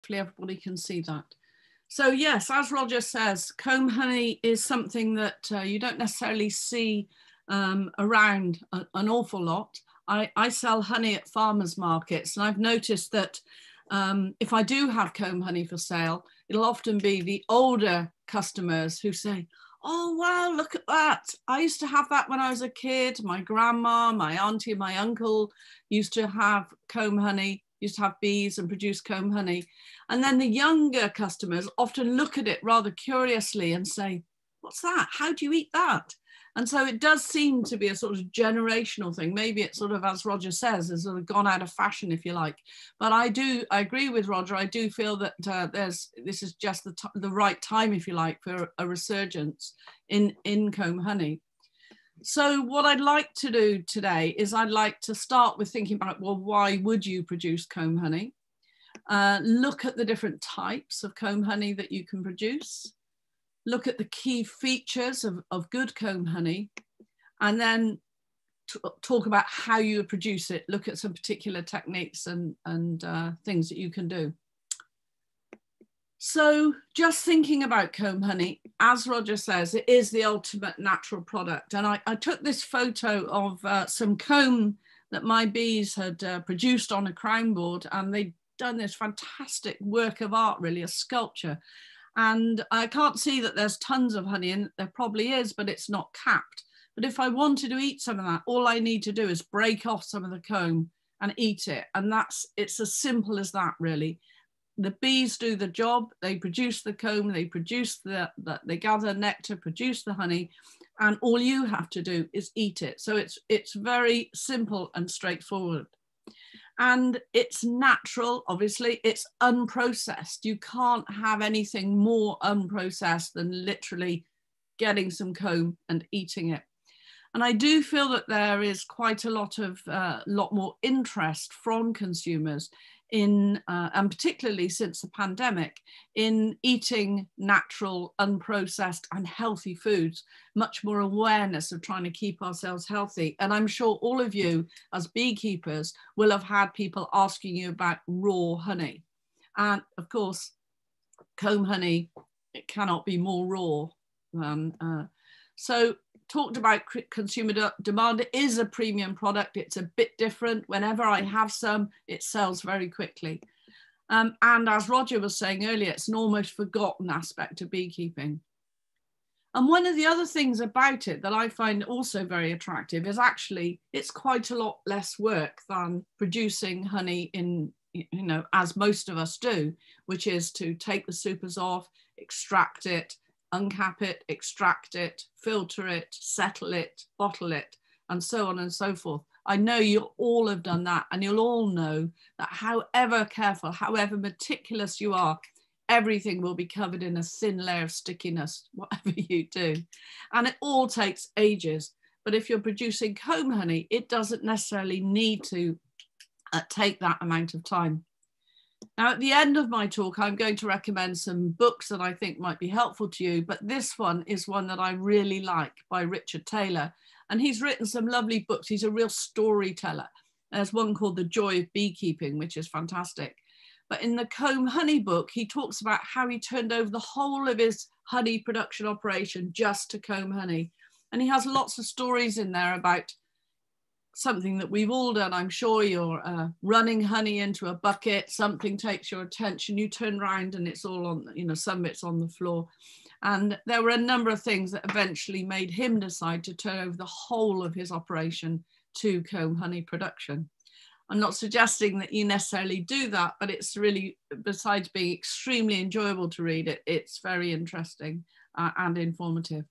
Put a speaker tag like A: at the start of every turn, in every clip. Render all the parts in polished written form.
A: hopefully everybody can see that. So yes, as Roger says, comb honey is something that you don't necessarily see around an awful lot. I sell honey at farmers markets, and I've noticed that if I do have comb honey for sale, it'll often be the older customers who say, oh, wow, look at that. I used to have that when I was a kid. My grandma, my auntie, my uncle used to have comb honey, used to have bees and produce comb honey. And then the younger customers often look at it rather curiously and say, what's that? How do you eat that? And so it does seem to be a sort of generational thing. Maybe it's sort of, as Roger says, has sort of gone out of fashion, if you like. But I agree with Roger. I do feel that this is just the right time, if you like, for a resurgence in comb honey. So what I'd like to do today is I'd like to start with thinking about, well, why would you produce comb honey? Look at the different types of comb honey that you can produce. Look at the key features of good comb honey, and then talk about how you produce it. Look at some particular techniques and things that you can do. So just thinking about comb honey, as Roger says, it is the ultimate natural product. And I took this photo of some comb that my bees had produced on a crown board, and they'd done this fantastic work of art, really, a sculpture. And I can't see that there's tons of honey in it. There probably is, but it's not capped. But if I wanted to eat some of that, all I need to do is break off some of the comb and eat it. And it's as simple as that, really. The bees do the job. They produce the comb, they produce they gather nectar, produce the honey, and all you have to do is eat it. So it's very simple and straightforward. And it's natural, obviously, it's unprocessed. You can't have anything more unprocessed than literally getting some comb and eating it. And I do feel that there is quite a lot more interest from consumers in, and particularly since the pandemic, in eating natural, unprocessed and healthy foods, much more awareness of trying to keep ourselves healthy. And I'm sure all of you as beekeepers will have had people asking you about raw honey. And of course, comb honey, it cannot be more raw. So talked about consumer demand. It is a premium product. It's a bit different. Whenever I have some, it sells very quickly. And as Roger was saying earlier, it's an almost forgotten aspect of beekeeping. And one of the other things about it that I find also very attractive is actually it's quite a lot less work than producing honey in, as most of us do, which is to take the supers off, extract it, uncap it, extract it, filter it, settle it, bottle it, and so on and so forth. I know you all have done that, and you'll all know that however careful, however meticulous you are, everything will be covered in a thin layer of stickiness, whatever you do. And it all takes ages. But if you're producing comb honey, it doesn't necessarily need to take that amount of time. Now, at the end of my talk, I'm going to recommend some books that I think might be helpful to you, but this one is one that I really like by Richard Taylor. And he's written some lovely books. He's a real storyteller. There's one called The Joy of Beekeeping, which is fantastic. But in the comb honey book, he talks about how he turned over the whole of his honey production operation just to comb honey. And he has lots of stories in there about something that we've all done. I'm sure you're running honey into a bucket, something takes your attention, you turn around and it's all on, some bits on the floor. And there were a number of things that eventually made him decide to turn over the whole of his operation to comb honey production. I'm not suggesting that you necessarily do that, but it's really, besides being extremely enjoyable to read it, it's very interesting and informative.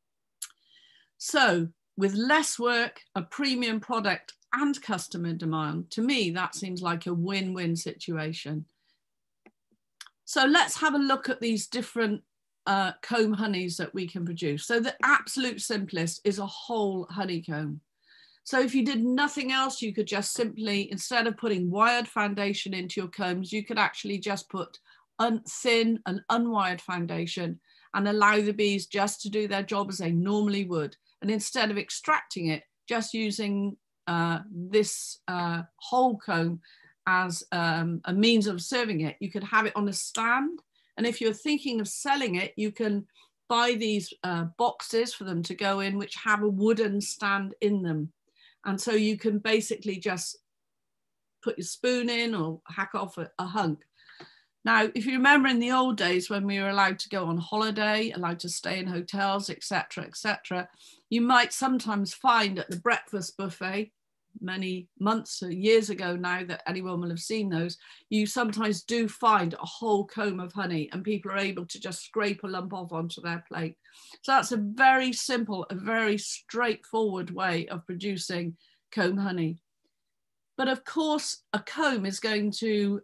A: So, with less work, a premium product and customer demand, to me, that seems like a win-win situation. So let's have a look at these different comb honeys that we can produce. So the absolute simplest is a whole honeycomb. So if you did nothing else, you could just simply, instead of putting wired foundation into your combs, you could actually just put thin and unwired foundation and allow the bees just to do their job as they normally would. And instead of extracting it, just using this whole comb as a means of serving it. You could have it on a stand. And if you're thinking of selling it, you can buy these boxes for them to go in, which have a wooden stand in them. And so you can basically just put your spoon in or hack off a hunk. Now, if you remember in the old days when we were allowed to go on holiday, allowed to stay in hotels, etc., etc., you might sometimes find at the breakfast buffet, many months or years ago now that anyone will have seen those, you sometimes do find a whole comb of honey and people are able to just scrape a lump off onto their plate. So that's a very simple, a very straightforward way of producing comb honey. But of course, a comb is going to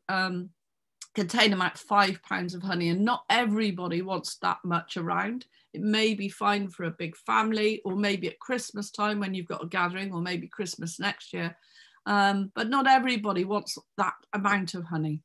A: contain about 5 pounds of honey, and not everybody wants that much around. It may be fine for a big family, or maybe at Christmas time when you've got a gathering, or maybe Christmas next year. But not everybody wants that amount of honey.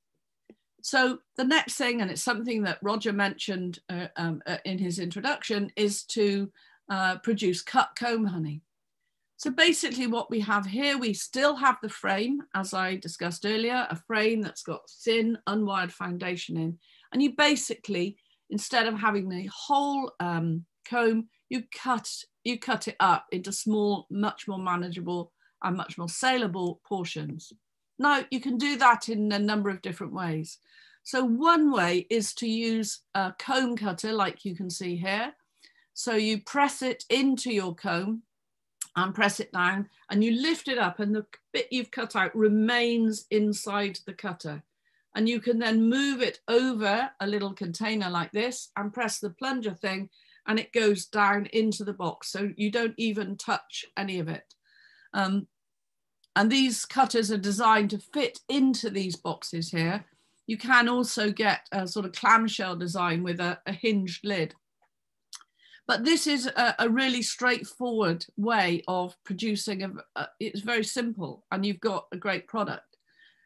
A: So the next thing, and it's something that Roger mentioned in his introduction, is to produce cut comb honey. So basically what we have here, we still have the frame, as I discussed earlier, a frame that's got thin, unwired foundation in. And you basically, instead of having the whole comb, you cut it up into small, much more manageable and much more saleable portions. Now, you can do that in a number of different ways. So one way is to use a comb cutter, like you can see here. So you press it into your comb and press it down, and you lift it up, and the bit you've cut out remains inside the cutter. And you can then move it over a little container like this and press the plunger thing, and it goes down into the box. So you don't even touch any of it. And these cutters are designed to fit into these boxes here. You can also get a sort of clamshell design with a hinged lid. But this is a really straightforward way of producing. It's very simple, and you've got a great product.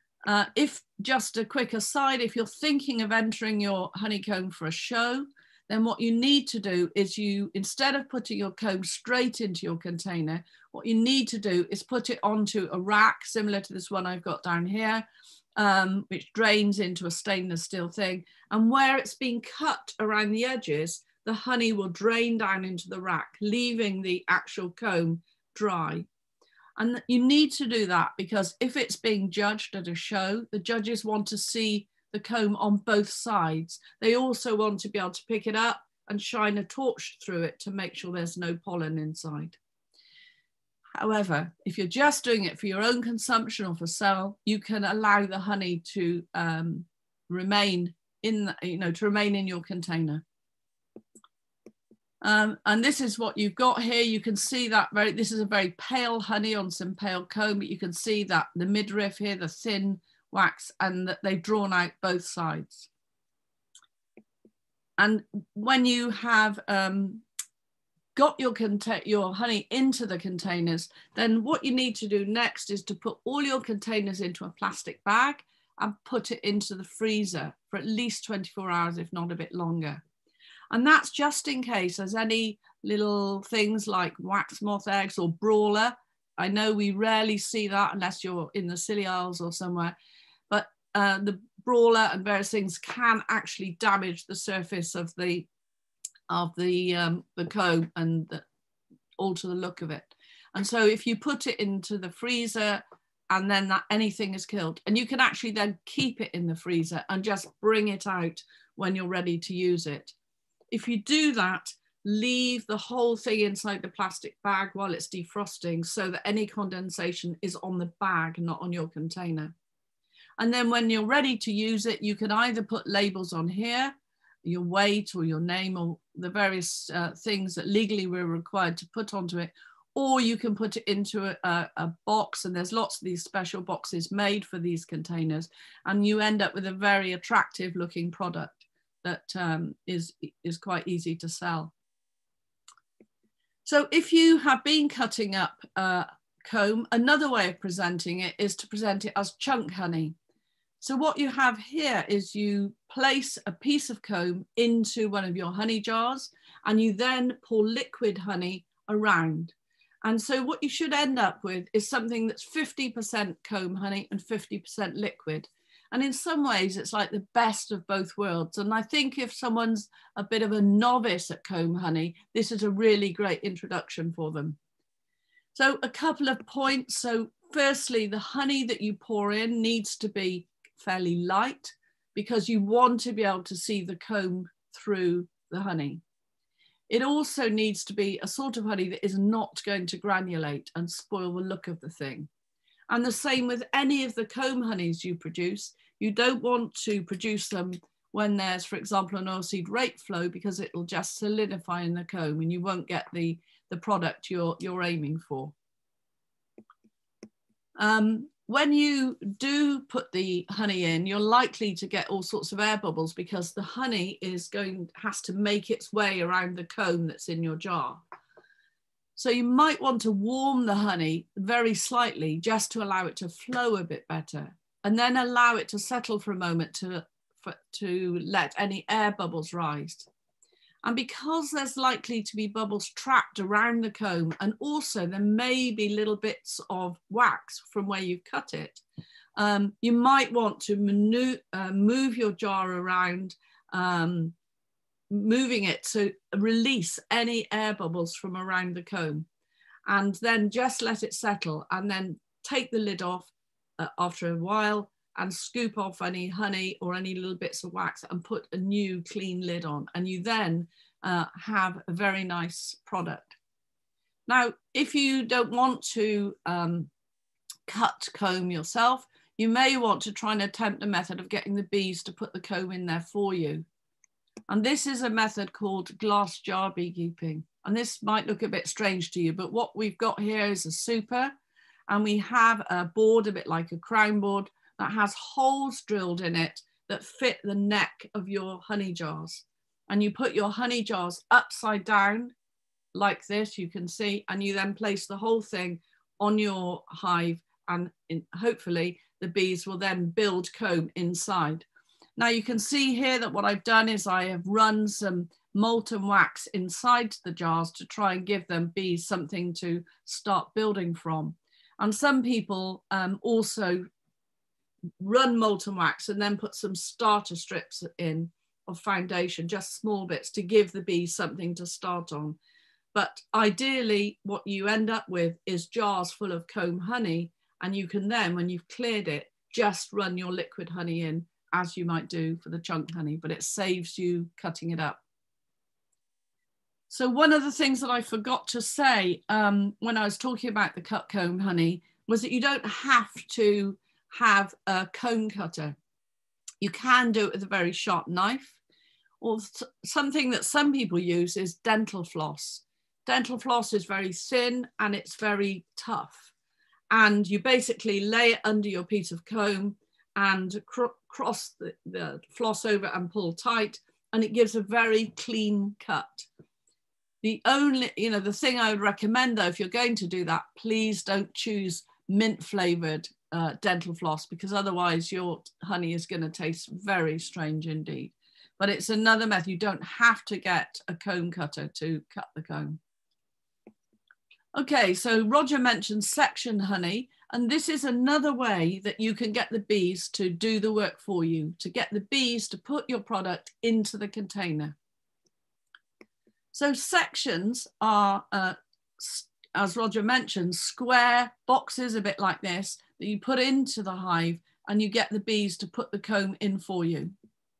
A: If just a quick aside, if you're thinking of entering your honeycomb for a show, then what you need to do is instead of putting your comb straight into your container, what you need to do is put it onto a rack similar to this one I've got down here, which drains into a stainless steel thing. And where it's been cut around the edges, the honey will drain down into the rack, leaving the actual comb dry. And you need to do that because if it's being judged at a show, the judges want to see the comb on both sides. They also want to be able to pick it up and shine a torch through it to make sure there's no pollen inside. However, if you're just doing it for your own consumption or for sale, you can allow the honey to remain in your container. And this is what you've got here. You can see that this is a very pale honey on some pale comb, but you can see that the midriff here, the thin wax, and that they've drawn out both sides. And when you have got your honey into the containers, then what you need to do next is to put all your containers into a plastic bag and put it into the freezer for at least 24 hours, if not a bit longer. And that's just in case there's any little things like wax moth eggs or brawler. I know we rarely see that unless you're in the Scilly Isles or somewhere, but the brawler and various things can actually damage the surface of the comb and alter the look of it. And so if you put it into the freezer and then anything is killed, and you can actually then keep it in the freezer and just bring it out when you're ready to use it. If you do that, leave the whole thing inside the plastic bag while it's defrosting so that any condensation is on the bag, not on your container. And then when you're ready to use it, you can either put labels on here, your weight or your name or the various things that legally we're required to put onto it, or you can put it into a box, and there's lots of these special boxes made for these containers, and you end up with a very attractive looking product that is quite easy to sell. So if you have been cutting up comb, another way of presenting it is to present it as chunk honey. So what you have here is you place a piece of comb into one of your honey jars, and you then pour liquid honey around. And so what you should end up with is something that's 50% comb honey and 50% liquid. And in some ways, it's like the best of both worlds. And I think if someone's a bit of a novice at comb honey, this is a really great introduction for them. So a couple of points. So firstly, the honey that you pour in needs to be fairly light because you want to be able to see the comb through the honey. It also needs to be a sort of honey that is not going to granulate and spoil the look of the thing. And the same with any of the comb honeys you produce. You don't want to produce them when there's, for example, an oilseed rape flow, because it will just solidify in the comb and you won't get the product you're aiming for. When you do put the honey in, you're likely to get all sorts of air bubbles because the honey has to make its way around the comb that's in your jar. So you might want to warm the honey very slightly just to allow it to flow a bit better, and then allow it to settle for a moment to let any air bubbles rise. And because there's likely to be bubbles trapped around the comb, and also there may be little bits of wax from where you've cut it, you might want to move your jar around, moving it to release any air bubbles from around the comb, and then just let it settle, and then take the lid off after a while and scoop off any honey or any little bits of wax and put a new clean lid on. And you then have a very nice product. Now, if you don't want to cut comb yourself, you may want to try and attempt a method of getting the bees to put the comb in there for you. And this is a method called glass jar beekeeping. And this might look a bit strange to you, but what we've got here is a super, and we have a board a bit like a crown board that has holes drilled in it that fit the neck of your honey jars. And you put your honey jars upside down like this, you can see, and you then place the whole thing on your hive, and hopefully the bees will then build comb inside. Now you can see here that what I've done is I have run some molten wax inside the jars to try and give them bees something to start building from. And some people also run molten wax and then put some starter strips in of foundation, just small bits, to give the bees something to start on. But ideally what you end up with is jars full of comb honey, and you can then, when you've cleared it, just run your liquid honey in as you might do for the chunk honey, but it saves you cutting it up. So one of the things that I forgot to say when I was talking about the cut comb honey was that you don't have to have a comb cutter. You can do it with a very sharp knife, or something that some people use is dental floss. Dental floss is very thin and it's very tough. And you basically lay it under your piece of comb and cross the floss over and pull tight, and it gives a very clean cut. The only, the thing I would recommend though, if you're going to do that, please don't choose mint flavored dental floss, because otherwise your honey is going to taste very strange indeed. But it's another method. You don't have to get a comb cutter to cut the comb. Okay, so Roger mentioned section honey, and this is another way that you can get the bees to do the work for you, to get the bees to put your product into the container. So sections are, as Roger mentioned, square boxes a bit like this that you put into the hive, and you get the bees to put the comb in for you.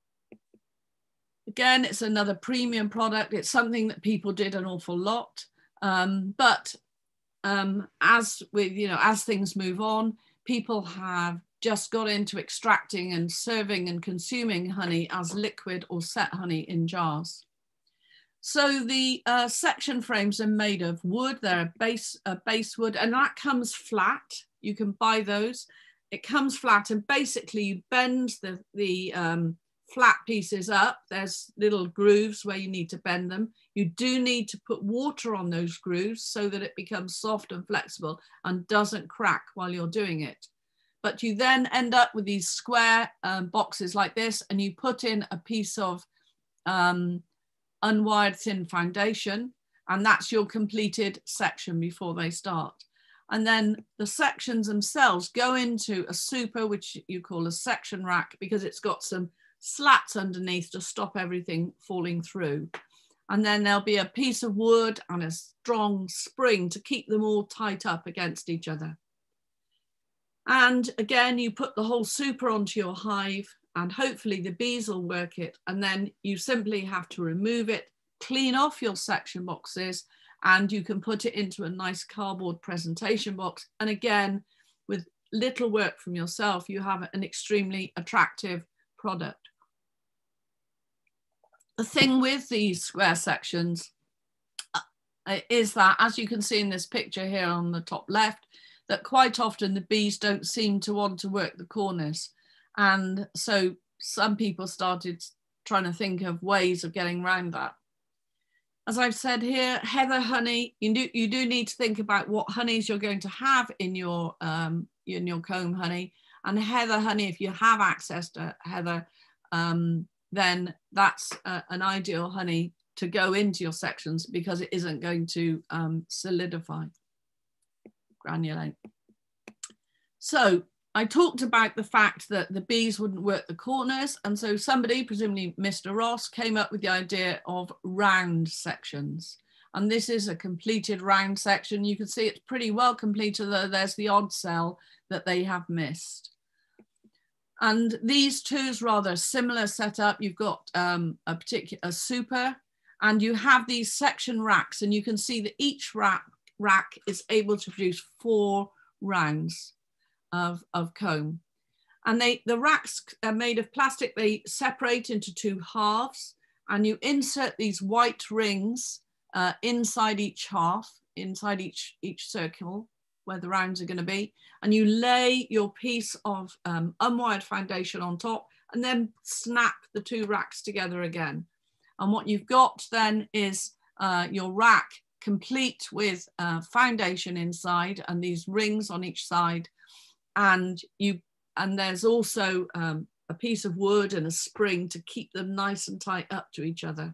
A: Again, it's another premium product. It's something that people did an awful lot, but as things move on, people have just got into extracting and serving and consuming honey as liquid or set honey in jars. So the section frames are made of wood. They're base wood, and that comes flat. You can buy those. It comes flat, and basically you bend the flat pieces up. There's little grooves where you need to bend them. You do need to put water on those grooves so that it becomes soft and flexible and doesn't crack while you're doing it. But you then end up with these square boxes like this, and you put in a piece of unwired thin foundation, And that's your completed section before they start. And then the sections themselves go into a super, which you call a section rack, because it's got some slats underneath to stop everything falling through. And then there'll be a piece of wood and a strong spring to keep them all tight up against each other. And again, you put the whole super onto your hive, and hopefully the bees will work it. And then you simply have to remove it, clean off your section boxes, and you can put it into a nice cardboard presentation box. And again, with little work from yourself, you have an extremely attractive product. The thing with these square sections is that, as you can see in this picture here on the top left, that quite often the bees don't seem to want to work the corners. And so some people started trying to think of ways of getting around that. As I've said here, heather honey, you do need to think about what honeys you're going to have in your comb honey. And heather honey, if you have access to heather, then that's an ideal honey to go into your sections, because it isn't going to solidify, granulate. So I talked about the fact that the bees wouldn't work the corners. And so somebody, presumably Mr. Ross, came up with the idea of round sections. And this is a completed round section. You can see it's pretty well completed, though there's the odd cell that they have missed. And these two is rather a similar setup. You've got a super, and you have these section racks, and you can see that each rack is able to produce 4 rounds of comb. And the racks are made of plastic. They separate into 2 halves, and you insert these white rings inside each half, inside each circle where the rounds are going to be, and you lay your piece of unwired foundation on top, and then snap the 2 racks together again. And what you've got then is your rack complete with foundation inside and these rings on each side. And there's also a piece of wood and a spring to keep them nice and tight up to each other.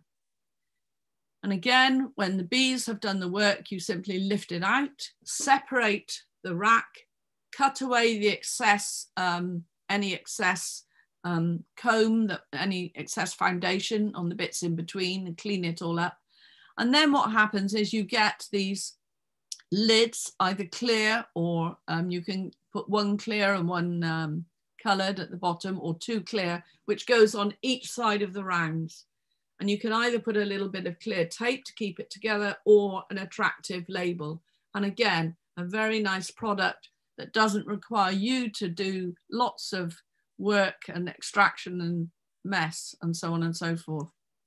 A: And again, when the bees have done the work, you simply lift it out, separate the rack, cut away the excess, any excess comb, any excess foundation on the bits in between, and clean it all up. And then what happens is you get these lids, either clear or you can put 1 clear and 1 coloured at the bottom, or 2 clear, which goes on each side of the rounds. And you can either put a little bit of clear tape to keep it together, or an attractive label. And again, a very nice product that doesn't require you to do lots of work and extraction and mess and so on and so forth.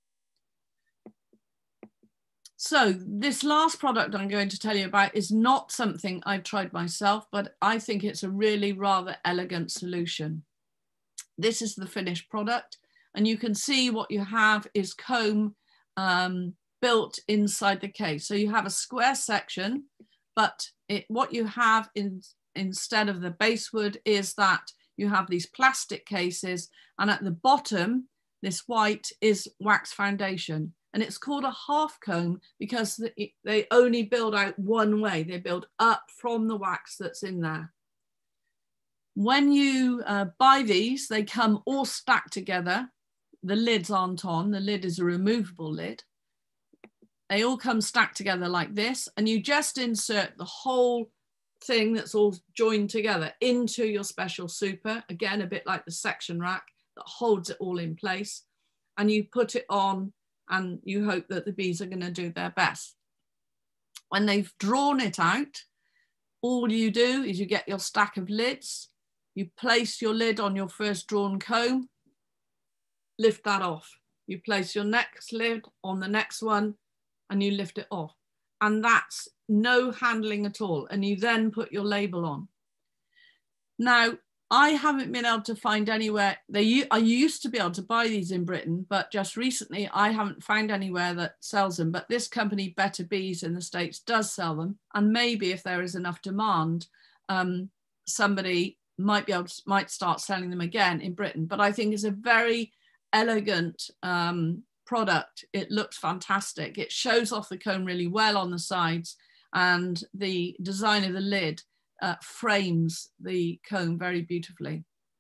A: So this last product I'm going to tell you about is not something I've tried myself, but I think it's a really rather elegant solution. This is the finished product, and you can see what you have is comb built inside the case. So you have a square section, but what you have instead of the base wood is that you have these plastic cases, and at the bottom, this white is wax foundation. And it's called a half comb because they only build out one way. They build up from the wax that's in there. When you buy these, they come all stacked together. The lids aren't on. The lid is a removable lid. They all come stacked together like this, and you just insert the whole thing that's all joined together into your special super. Again, a bit like the section rack that holds it all in place. And you put it on, and you hope that the bees are going to do their best. When they've drawn it out, all you do is you get your stack of lids, you place your lid on your first drawn comb, lift that off. You place your next lid on the next one, and you lift it off. And that's no handling at all. And you then put your label on. Now, I haven't been able to find anywhere, I used to be able to buy these in Britain, but just recently I haven't found anywhere that sells them. But this company, Better Bees in the States, does sell them. And maybe if there is enough demand, somebody might start selling them again in Britain. But I think it's a very elegant product. It looks fantastic. It shows off the comb really well on the sides, and the design of the lid frames the comb very beautifully.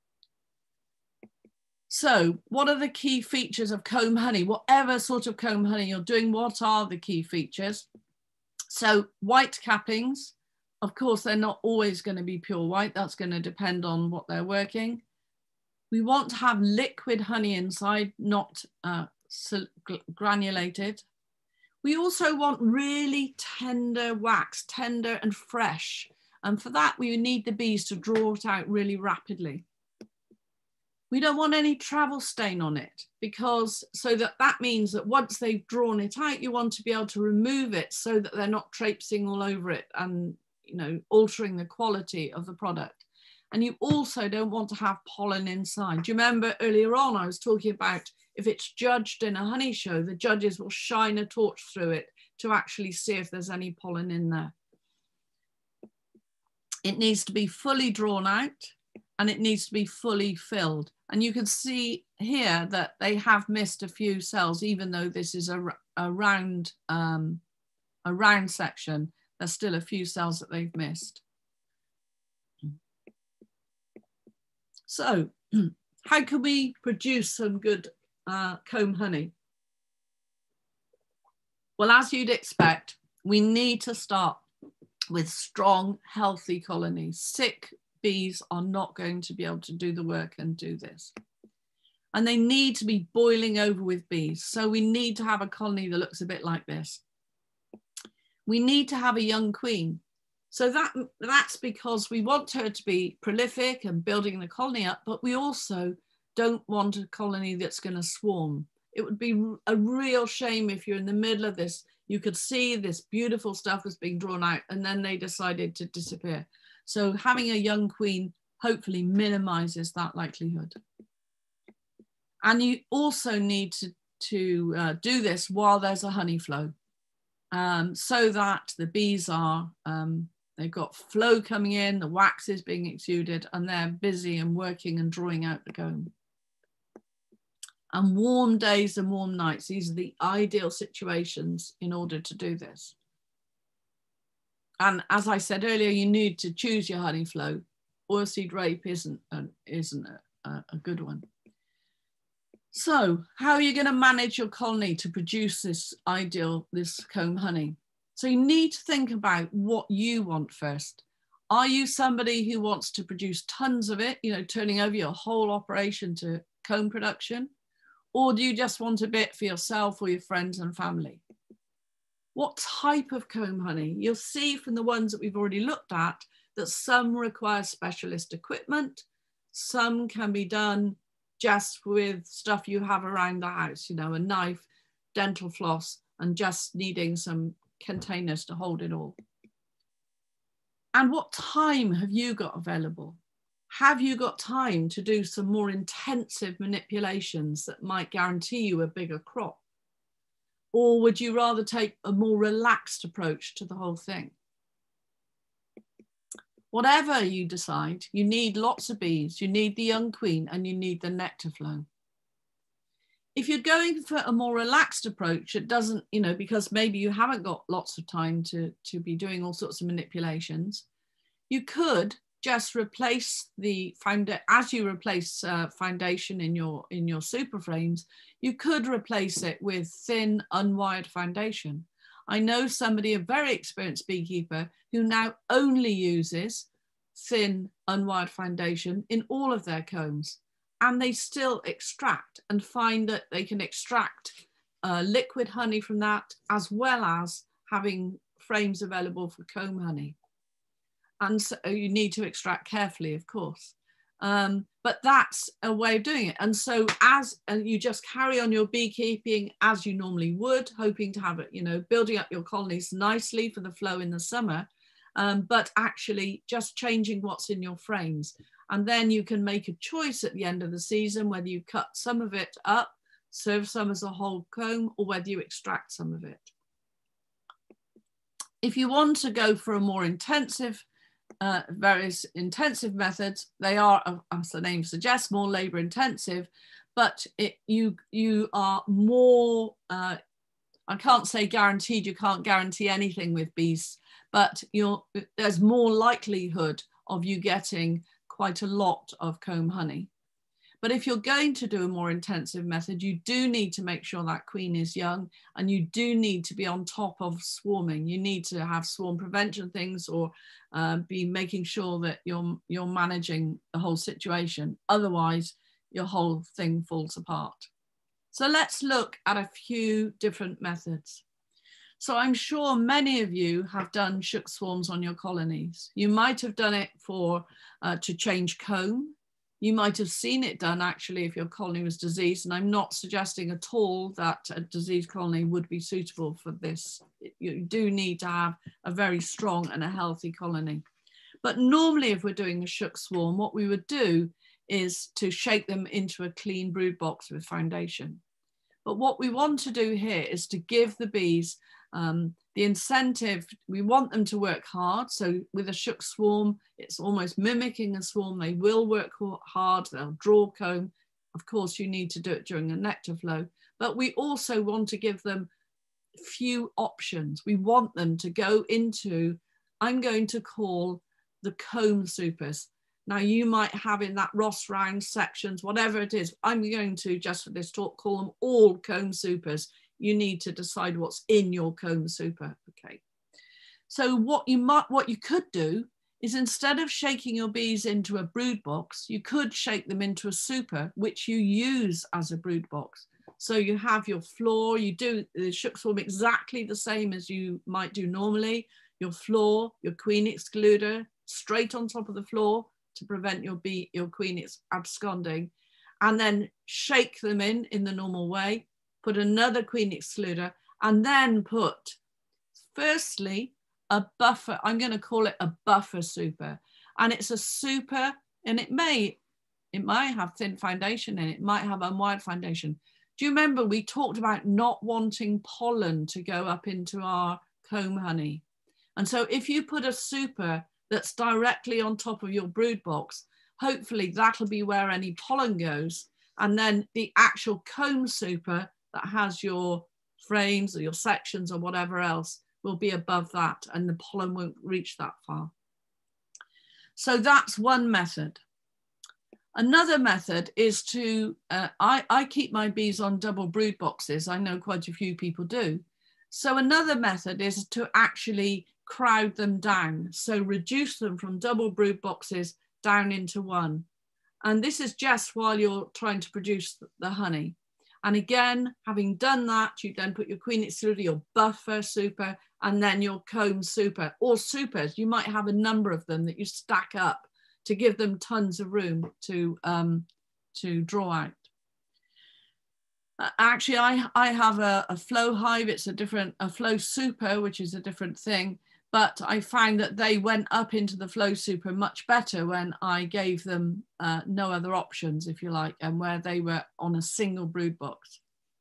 A: So what are the key features of comb honey? Whatever sort of comb honey you're doing, what are the key features? So white cappings, of course, they're not always going to be pure white. That's going to depend on what they're working. We want to have liquid honey inside, not granulated. We also want really tender wax, tender and fresh. And for that, we need the bees to draw it out really rapidly. We don't want any travel stain on it, because that means that once they've drawn it out, you want to be able to remove it so that they're not traipsing all over it and, you know, altering the quality of the product. And you also don't want to have pollen inside. Do you remember earlier on I was talking about if it's judged in a honey show, the judges will shine a torch through it to actually see if there's any pollen in there. It needs to be fully drawn out, and it needs to be fully filled. And you can see here that they have missed a few cells, even though this is a round section. There's still a few cells that they've missed. So how can we produce some good comb honey? Well, as you'd expect, we need to start with strong, healthy colonies. Sick bees are not going to be able to do the work and do this. And they need to be boiling over with bees. So we need to have a colony that looks a bit like this. We need to have a young queen. So that's because we want her to be prolific and building the colony up, but we also don't want a colony that's going to swarm. It would be a real shame if you're in the middle of this, you could see this beautiful stuff was being drawn out and then they decided to disappear. So having a young queen hopefully minimizes that likelihood. And you also need to do this while there's a honey flow, so that the bees are, they've got flow coming in, the wax is being exuded, and they're busy and working and drawing out the comb. And warm days and warm nights, these are the ideal situations in order to do this. And as I said earlier, you need to choose your honey flow. Oilseed rape isn't a good one. So how are you going to manage your colony to produce this comb honey? So you need to think about what you want first. Are you somebody who wants to produce tons of it, you know, turning over your whole operation to comb production? Or do you just want a bit for yourself or your friends and family? What type of comb honey? You'll see from the ones that we've already looked at that some require specialist equipment. Some can be done just with stuff you have around the house, you know, a knife, dental floss, and just needing some containers to hold it all. And what time have you got available? Have you got time to do some more intensive manipulations that might guarantee you a bigger crop? Or would you rather take a more relaxed approach to the whole thing? Whatever you decide, you need lots of bees, you need the young queen, and you need the nectar flow. If you're going for a more relaxed approach, it doesn't, you know, because maybe you haven't got lots of time to be doing all sorts of manipulations, you could just replace as you replace foundation in your super frames, you could replace it with thin unwired foundation. I know somebody, a very experienced beekeeper, who now only uses thin unwired foundation in all of their combs, and they still extract and find that they can extract liquid honey from that, as well as having frames available for comb honey. And so you need to extract carefully, of course. But that's a way of doing it. And so you just carry on your beekeeping as you normally would, hoping to have it, you know, building up your colonies nicely for the flow in the summer, but actually just changing what's in your frames. And then you can make a choice at the end of the season, whether you cut some of it up, serve some as a whole comb, or whether you extract some of it. If you want to go for a more intensive, various intensive methods, they are, as the name suggests, more labor intensive, but you are more, I can't say guaranteed, you can't guarantee anything with bees, but there's more likelihood of you getting quite a lot of comb honey. But if you're going to do a more intensive method, you do need to make sure that queen is young, and you do need to be on top of swarming. You need to have swarm prevention things, or be making sure that you're managing the whole situation. Otherwise, your whole thing falls apart. So let's look at a few different methods. So I'm sure many of you have done shook swarms on your colonies. You might have done it to change comb. You might have seen it done actually if your colony was diseased, and I'm not suggesting at all that a diseased colony would be suitable for this. You do need to have a very strong and a healthy colony. But normally if we're doing a shook swarm, what we would do is to shake them into a clean brood box with foundation. But what we want to do here is to give the bees the incentive. We want them to work hard. So with a shook swarm, it's almost mimicking a swarm. They will work hard, they'll draw comb. Of course, you need to do it during a nectar flow, but we also want to give them few options. We want them to go into, I'm going to call the comb supers. Now you might have in that Ross round sections, whatever it is, I'm going to, just for this talk, call them all comb supers. You need to decide what's in your comb super, okay? So what you could do is, instead of shaking your bees into a brood box, you could shake them into a super, which you use as a brood box. So you have your floor, you do the shook swarm exactly the same as you might do normally. Your floor, your queen excluder, straight on top of the floor to prevent your queen absconding, and then shake them in the normal way. Put another queen excluder, and then put, firstly, a buffer. I'm going to call it a buffer super, and it's a super, and it might have thin foundation in it, it might have unwired foundation. Do you remember we talked about not wanting pollen to go up into our comb honey? And so if you put a super that's directly on top of your brood box, hopefully that'll be where any pollen goes, and then the actual comb super that has your frames or your sections or whatever else will be above that, and the pollen won't reach that far. So that's one method. Another method is to, I keep my bees on double brood boxes. I know quite a few people do. So another method is to actually crowd them down. So reduce them from double brood boxes down into one. And this is just while you're trying to produce the honey. And again, having done that, you then put your queen excluder, your buffer super, and then your comb super, or supers. You might have a number of them that you stack up to give them tons of room to draw out. Actually, I have a flow hive. It's a flow super, which is a different thing. But I found that they went up into the flow super much better when I gave them no other options, if you like, and where they were on a single brood box.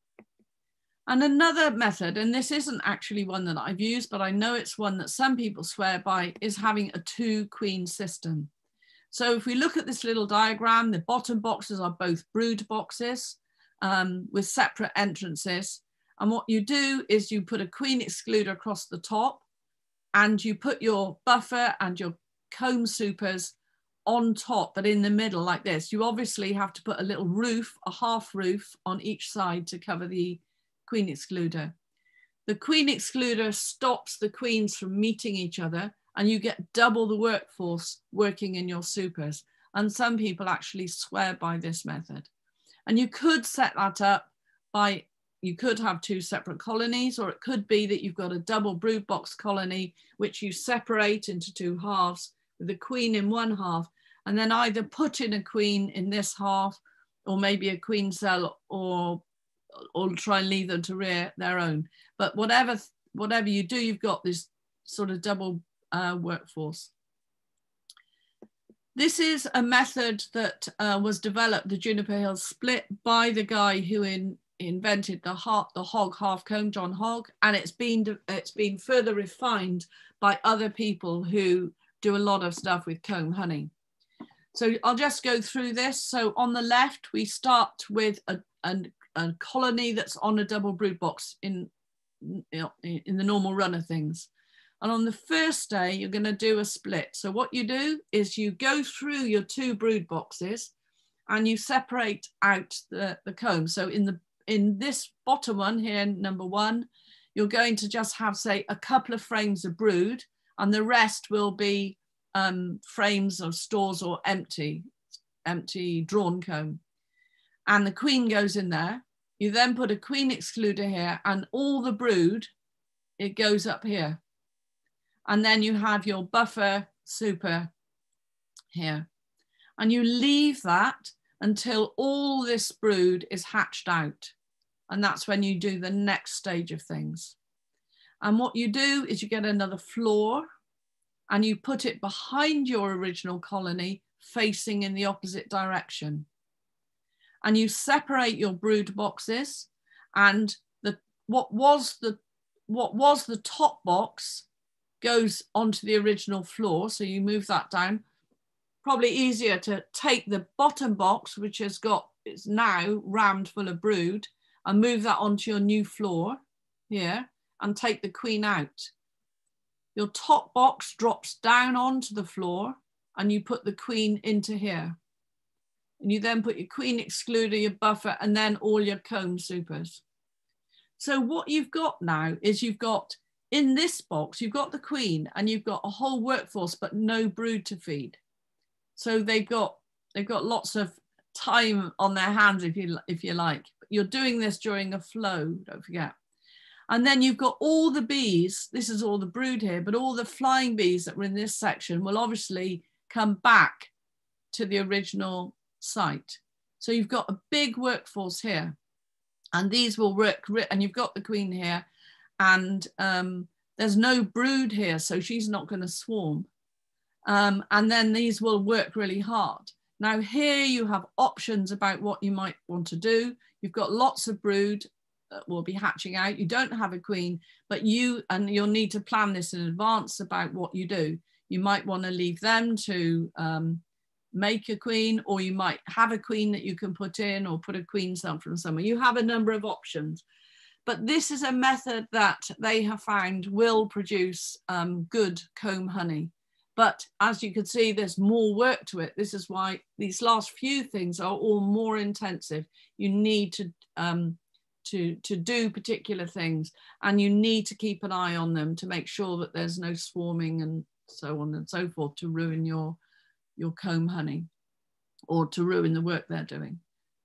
A: And another method, and this isn't actually one that I've used, but I know it's one that some people swear by, is having a 2-queen system. So if we look at this little diagram, the bottom boxes are both brood boxes with separate entrances. And what you do is you put a queen excluder across the top, and you put your buffer and your comb supers on top, but in the middle like this. You obviously have to put a little roof, a half roof on each side to cover the queen excluder. The queen excluder stops the queens from meeting each other, and you get double the workforce working in your supers. And some people actually swear by this method. And you could set that up by, you could have 2 separate colonies, or it could be that you've got a double brood box colony, which you separate into 2 halves with a queen in one half, and then either put in a queen in this half, or maybe a queen cell, or try and leave them to rear their own. But whatever you do, you've got this sort of double workforce. This is a method that was developed, the Juniper Hill split, by the guy who invented the hog half comb, John Hogg, and it's been further refined by other people who do a lot of stuff with comb honey. So I'll just go through this. So on the left, we start with a colony that's on a double brood box in the normal run of things. And on the first day, you're going to do a split. So what you do is you go through your 2 brood boxes and you separate out the comb. So in this bottom one here, number 1, you're going to just have, say, a couple of frames of brood, and the rest will be frames of stores or empty drawn comb. And the queen goes in there. You then put a queen excluder here, and all the brood, it goes up here. And then you have your buffer super here. And you leave that until all this brood is hatched out. And that's when you do the next stage of things. And what you do is you get another floor and you put it behind your original colony facing in the opposite direction. And you separate your brood boxes, and what was the top box goes onto the original floor. So you move that down. Probably easier to take the bottom box, which is now rammed full of brood, and move that onto your new floor here and take the queen out. Your top box drops down onto the floor and you put the queen into here. And you then put your queen excluder, your buffer, and then all your comb supers. So what you've got now is you've got, in this box, you've got the queen and you've got a whole workforce, but no brood to feed. So they've got lots of time on their hands, if you like. You're doing this during a flow, don't forget. And then you've got all the bees, this is all the brood here, but all the flying bees that were in this section will obviously come back to the original site. So you've got a big workforce here, and these will work, and you've got the queen here, and there's no brood here, so she's not going to swarm. And then these will work really hard. Now here you have options about what you might want to do. You've got lots of brood that will be hatching out. You don't have a queen, but you'll need to plan this in advance about what you do. You might want to leave them to make a queen, or you might have a queen that you can put in, or put a queen from somewhere. You have a number of options. But this is a method that they have found will produce good comb honey. But as you can see, there's more work to it. This is why these last few things are all more intensive. You need to do particular things, and you need to keep an eye on them to make sure that there's no swarming and so on and so forth to ruin your comb honey, or to ruin the work they're doing.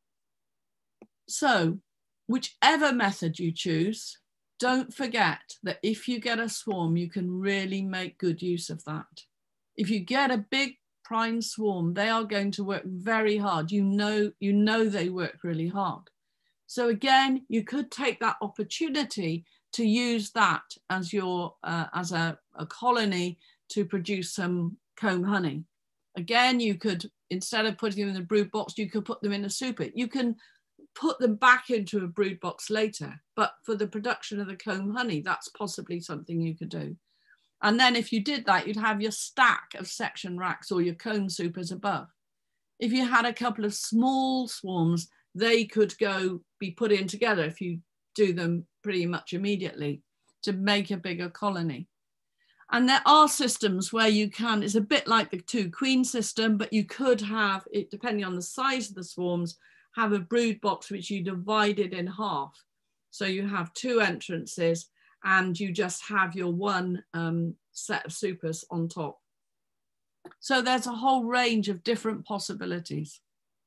A: So whichever method you choose, don't forget that if you get a swarm, you can really make good use of that. If you get a big prime swarm, they are going to work very hard. You know they work really hard. So again, you could take that opportunity to use that as your as a colony to produce some comb honey. Again, you could, instead of putting them in a brood box, you could put them in a super. You can put them back into a brood box later, but for the production of the comb honey, that's possibly something you could do. And then if you did that, you'd have your stack of section racks or your comb supers above. If you had a couple of small swarms, they could be put in together if you do them pretty much immediately to make a bigger colony. And there are systems where you can, it's a bit like the 2 queen system, but you could have, it depending on the size of the swarms, have a brood box which you divided in half. So you have 2 entrances and you just have your one set of supers on top. So there's a whole range of different possibilities.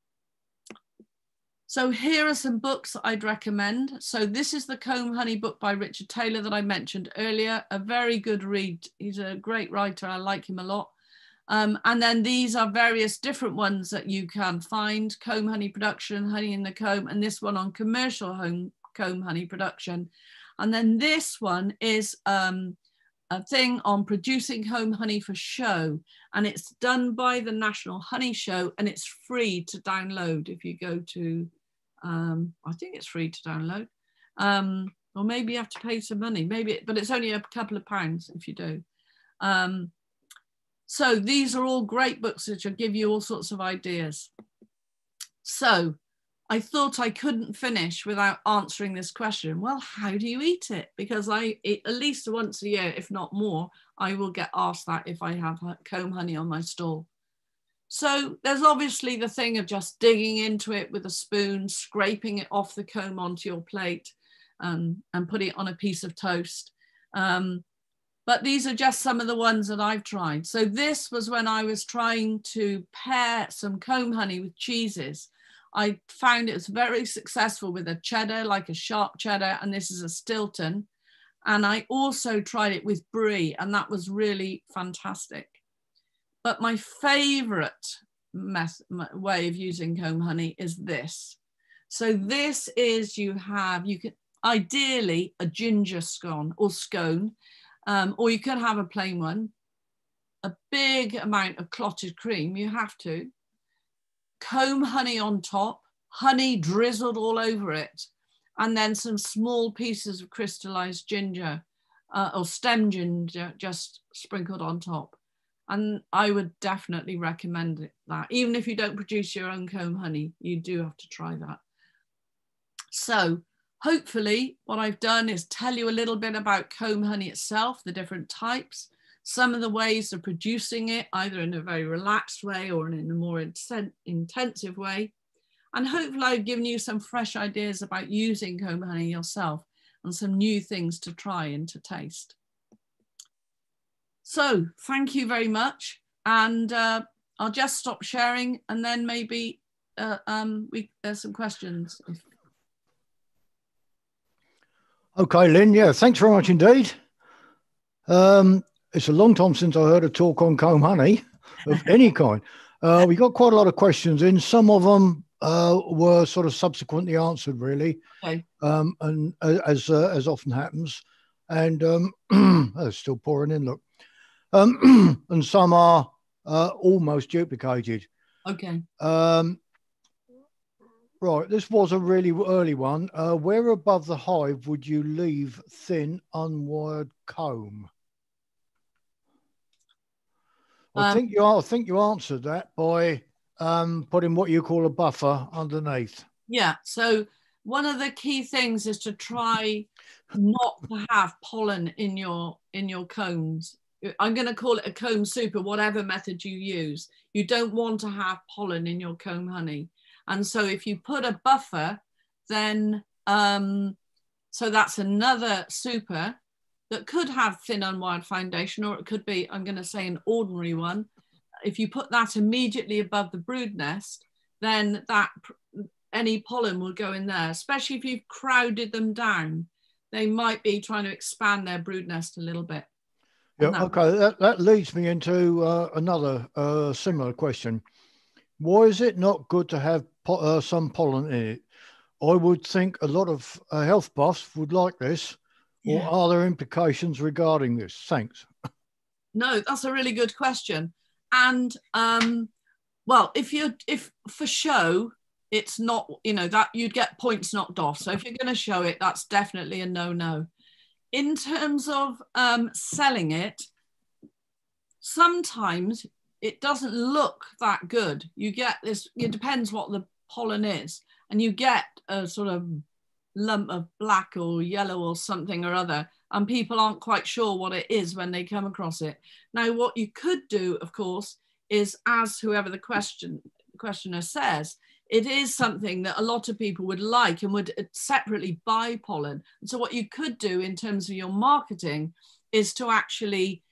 A: So here are some books that I'd recommend. So this is the Comb Honey book by Richard Taylor that I mentioned earlier, a very good read. He's a great writer, I like him a lot. And then these are various different ones that you can find: comb honey production, honey in the comb, and this one on commercial comb honey production. And then this one is a thing on producing comb honey for show, and it's done by the National Honey Show, and it's free to download if you go to, I think it's free to download, or maybe you have to pay some money, maybe, but it's only a couple of pounds if you do. So these are all great books which will give you all sorts of ideas. So I thought I couldn't finish without answering this question. Well, how do you eat it? Because I eat at least once a year, if not more, I will get asked that if I have comb honey on my stall. So there's obviously the thing of just digging into it with a spoon, scraping it off the comb onto your plate, and putting it on a piece of toast. But these are just some of the ones that I've tried. So this was when I was trying to pair some comb honey with cheeses. I found it was very successful with a cheddar, like a sharp cheddar, and this is a Stilton. And I also tried it with brie, and that was really fantastic. But my favorite way of using comb honey is this. So this is, you can ideally a ginger scone or scone, or you could have a plain one, a big amount of clotted cream, you have to, comb honey on top, honey drizzled all over it, and then some small pieces of crystallized ginger or stem ginger just sprinkled on top. And I would definitely recommend that. Even if you don't produce your own comb honey, you do have to try that. So hopefully what I've done is tell you a little bit about comb honey itself, the different types, some of the ways of producing it, either in a very relaxed way or in a more intensive way. And hopefully I've given you some fresh ideas about using comb honey yourself and some new things to try and to taste. So thank you very much. And I'll just stop sharing and then maybe there's some questions.
B: Okay, Lynn, yeah, thanks very much indeed. It's a long time since I heard a talk on comb honey of any kind. We got quite a lot of questions in. Some of them were sort of subsequently answered, really,
A: okay.
B: And as often happens. And it's still pouring in, look. And some are almost duplicated.
A: Okay.
B: Right, this was a really early one. Where above the hive would you leave thin, unwired comb? I think you answered that by putting what you call a buffer underneath.
A: Yeah. So one of the key things is to try not to have pollen in your combs. I'm going to call it a comb super, whatever method you use. You don't want to have pollen in your comb honey. And so if you put a buffer, then, so that's another super that could have thin unwired foundation, or it could be, I'm going to say, an ordinary one. If you put that immediately above the brood nest, then that any pollen will go in there, especially if you've crowded them down. They might be trying to expand their brood nest a little bit.
B: Yeah, okay, that leads me into another similar question. Why is it not good to have some pollen in it? I would think a lot of health buffs would like this. Yeah. Or are there implications regarding this? Thanks.
A: No, that's a really good question. And well, if for show, it's not, that you'd get points knocked off. So if you're going to show it, that's definitely a no-no. In terms of selling it, sometimes it doesn't look that good. You get this, it depends what the pollen is, and you get a sort of lump of black or yellow or something or other, and people aren't quite sure what it is when they come across it. Now, what you could do, of course, is, as whoever the questioner says, it is something that a lot of people would like and would separately buy pollen. And so what you could do in terms of your marketing is to actually,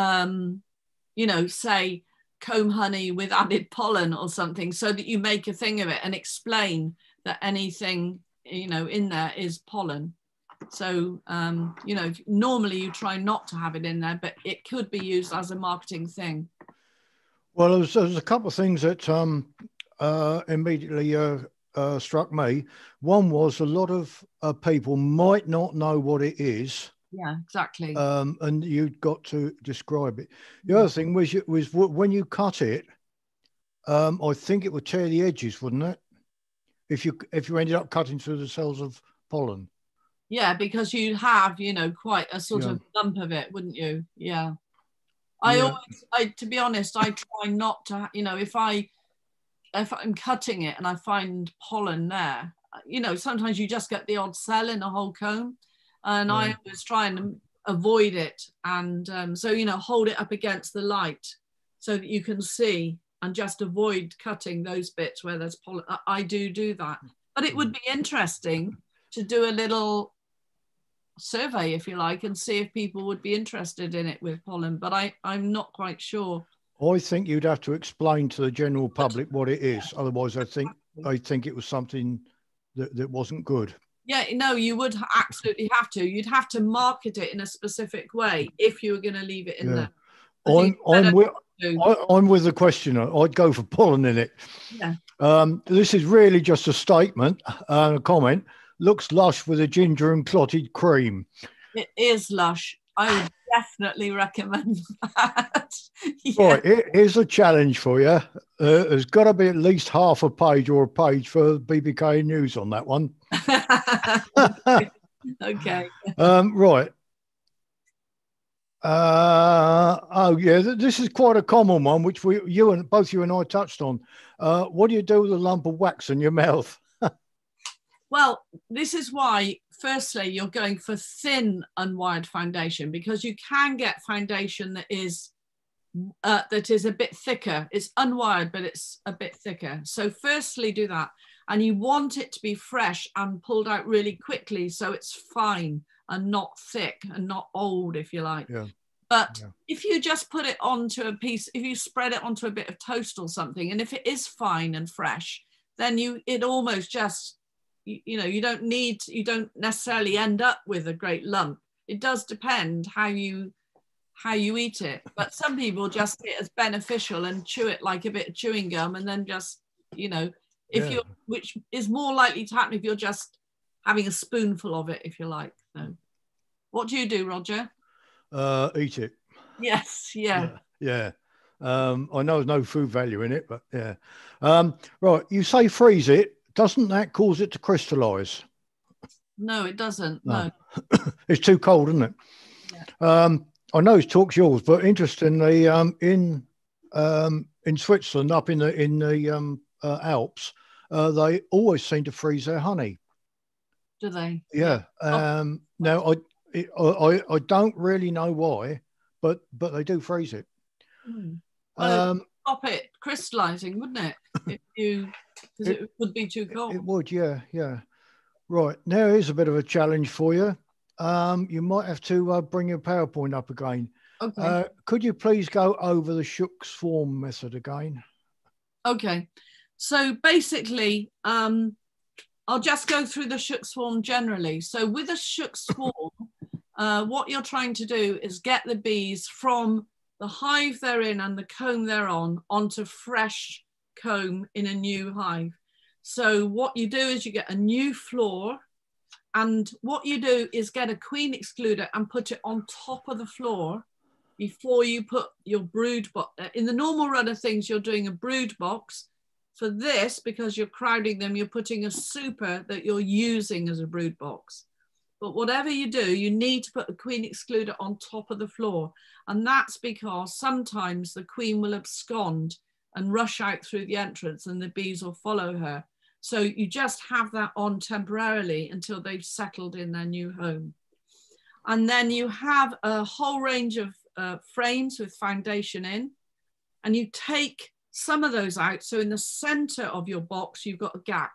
A: say comb honey with added pollen or something, so that you make a thing of it and explain that anything, in there is pollen. So, normally you try not to have it in there, but it could be used as a marketing thing.
B: Well, there's a couple of things that immediately struck me. One was a lot of people might not know what it is.
A: Yeah, exactly.
B: And you've got to describe it. The other thing was when you cut it, I think it would tear the edges, wouldn't it? If you ended up cutting through the cells of pollen.
A: Yeah, because you'd have, quite a sort of lump of it, wouldn't you? Yeah. To be honest, I try not to, if I'm cutting it and I find pollen there, sometimes you just get the odd cell in a whole comb, and I was trying to avoid it. And so, hold it up against the light so that you can see, and just avoid cutting those bits where there's pollen. I do that. But it would be interesting to do a little survey, if you like, and see if people would be interested in it with pollen. But I'm not quite sure.
B: I think you'd have to explain to the general public what it is. Otherwise, I think it was something that wasn't good.
A: Yeah, no, you would absolutely have to. You'd have to market it in a specific way if you were going to leave it in there.
B: I'm with the questioner. I'd go for pollen in it.
A: Yeah.
B: This is really just a statement, a comment. Looks lush with a ginger and clotted cream.
A: It is lush. I would definitely recommend that. Yeah.
B: Right, here's a challenge for you. There's got to be at least half a page or a page for BBK News on that one.
A: Okay.
B: Right. This is quite a common one, which both you and I touched on. What do you do with a lump of wax in your mouth?
A: Well, this is why, firstly, you're going for thin unwired foundation, because you can get foundation that is a bit thicker. It's unwired, but it's a bit thicker. So firstly, do that. And you want it to be fresh and pulled out really quickly, so it's fine and not thick and not old, if you like.
B: Yeah.
A: But if you just put it onto a piece, if you spread it onto a bit of toast or something, and if it is fine and fresh, then it almost just, you don't necessarily end up with a great lump. It does depend how you eat it. But some people just see it as beneficial and chew it like a bit of chewing gum, and then just, which is more likely to happen if you're just having a spoonful of it, if you like. So what do you do, Roger?
B: Eat it.
A: Yes, yeah.
B: Yeah. I know there's no food value in it, but yeah. Right, you say freeze it. Doesn't that cause it to crystallize?
A: No, it doesn't. No.
B: It's too cold, isn't it? Yeah. I know his talk's yours, but interestingly, in Switzerland, up in the Alps, they always seem to freeze their honey.
A: Do they?
B: Yeah. Now I don't really know why, but they do freeze it.
A: Well, stop it crystallizing, wouldn't it? Because it would be too cold.
B: It would, yeah. Right, now here's a bit of a challenge for you. You might have to bring your PowerPoint up again.
A: Okay.
B: Could you please go over the Shook Swarm method again?
A: Okay. So basically, I'll just go through the Shook Swarm generally. So with a Shook Swarm, what you're trying to do is get the bees from the hive they're in and the comb they're on onto fresh comb in a new hive. So what you do is you get a new floor, and what you do is get a queen excluder and put it on top of the floor before you put your brood box. In the normal run of things, you're doing a brood box. For this, because you're crowding them, you're putting a super that you're using as a brood box. But whatever you do, you need to put a queen excluder on top of the floor. And that's because sometimes the queen will abscond and rush out through the entrance and the bees will follow her. So you just have that on temporarily until they've settled in their new home. And then you have a whole range of frames with foundation in, and you take some of those out. So in the center of your box, you've got a gap.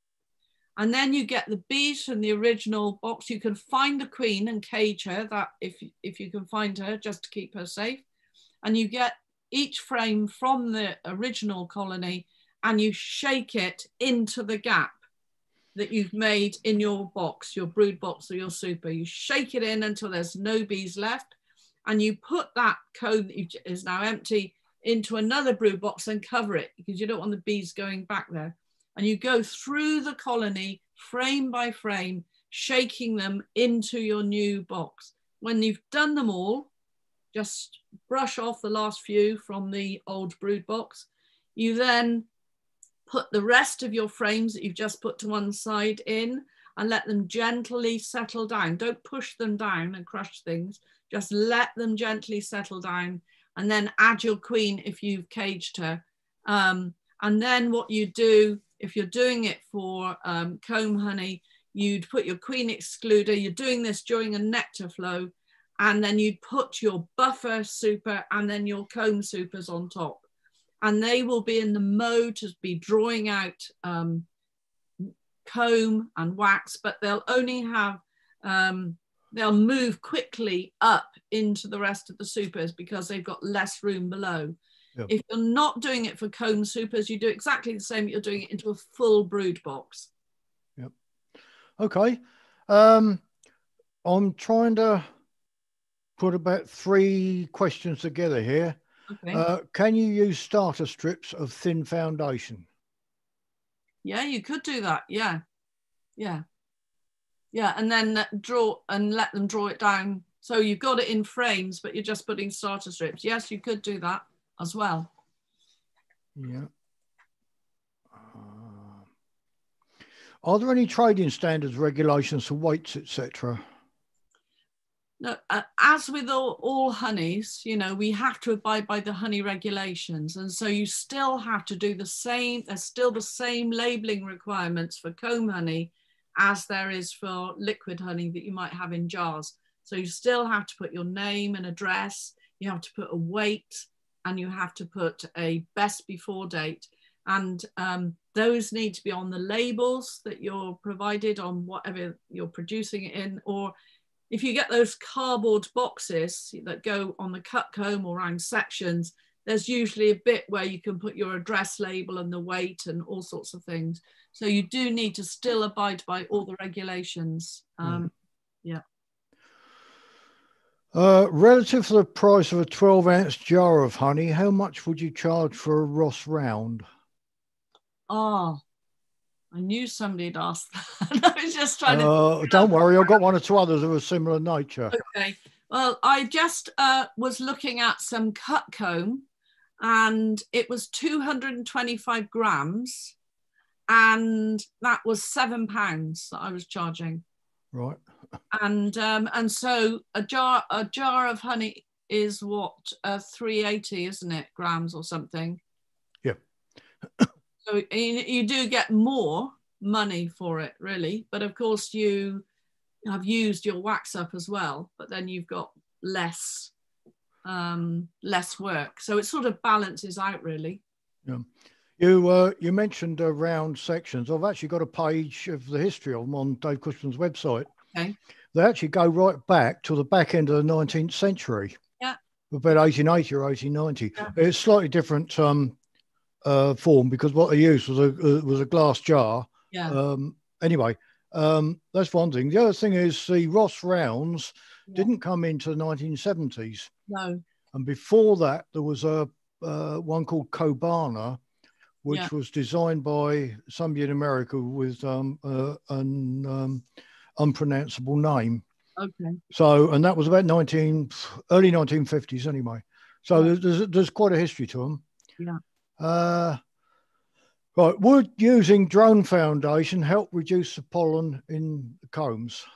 A: And then you get the bees from the original box. You can find the queen and cage her, that if you can find her, just to keep her safe. And you get each frame from the original colony and you shake it into the gap that you've made in your box, your brood box or your super. You shake it in until there's no bees left. And you put that comb that is now empty into another brood box and cover it, because you don't want the bees going back there. And you go through the colony frame by frame, shaking them into your new box. When you've done them all, just brush off the last few from the old brood box. You then put the rest of your frames that you've just put to one side in and let them gently settle down. Don't push them down and crush things. Just let them gently settle down. and then add your queen if you've caged her. And then what you do, if you're doing it for comb honey, you'd put your queen excluder. You're doing this during a nectar flow, and then you'd put your buffer super and then your comb supers on top. And they will be in the mode to be drawing out comb and wax, but they'll only have, they'll move quickly up into the rest of the supers because they've got less room below. Yep. If you're not doing it for comb supers, you do exactly the same. You're doing it into a full brood box.
B: Yep. Okay. I'm trying to put about 3 questions together here. Okay. Can you use starter strips of thin foundation?
A: Yeah, you could do that. Yeah. Yeah. Yeah. And then draw and let them draw it down. So you've got it in frames, but you're just putting starter strips. Yes, you could do that as well.
B: Yeah. Are there any trading standards, regulations for weights, etc.?
A: No, as with all honeys, you know, we have to abide by the honey regulations. And so you still have to do the same. There's still the same labeling requirements for comb honey as there is for liquid honey that you might have in jars. So you still have to put your name and address, you have to put a weight, and you have to put a best before date. And those need to be on the labels that you're provided on whatever you're producing it in. Or if you get those cardboard boxes that go on the cut comb or around sections, there's usually a bit where you can put your address label and the weight and all sorts of things. So you do need to still abide by all the regulations. Yeah.
B: Relative to the price of a 12-ounce jar of honey, how much would you charge for a Ross round?
A: Oh, I knew somebody'd asked that. I was just trying to...
B: Don't worry, I've got 1 or 2 others of a similar nature.
A: Okay. Well, I just was looking at some cut comb, and it was 225 grams, and that was £7 that I was charging.
B: Right.
A: And so a jar of honey is what, 380, isn't it, grams or something?
B: Yeah.
A: So you do get more money for it, really. But of course, you have used your wax up as well, but then you've got less work. So it sort of balances out, really.
B: Yeah. You mentioned round sections. I've actually got a page of the history of them on Dave Cushman's website.
A: Okay.
B: They actually go right back to the back end of the 19th century.
A: Yeah.
B: About 1880 or 1890. Yeah. It's slightly different form because what they used was a glass jar.
A: Yeah.
B: Anyway, that's one thing. The other thing is the Ross rounds didn't come into the 1970s.
A: No.
B: And before that, there was a one called Kobana, which was designed by somebody in America with an unpronounceable name.
A: Okay.
B: So, and that was about early 1950s anyway. So there's quite a history to them.
A: Yeah.
B: Right. Would using drone foundation help reduce the pollen in the combs?